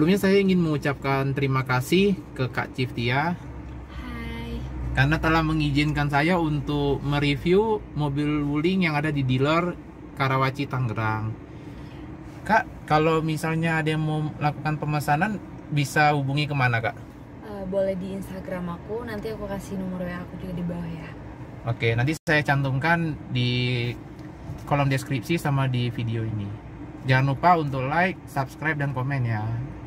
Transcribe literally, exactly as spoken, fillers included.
Sebelumnya saya ingin mengucapkan terima kasih ke Kak Ciftya. Hai. Karena telah mengizinkan saya untuk mereview mobil wuling yang ada di dealer Karawaci, Tangerang. Kak, kalau misalnya ada yang mau melakukan pemesanan, bisa hubungi kemana, Kak? Uh, boleh di Instagram aku, nanti aku kasih nomor W A aku juga di bawah ya. Oke, nanti saya cantumkan di kolom deskripsi sama di video ini. Jangan lupa untuk like, subscribe, dan komen ya.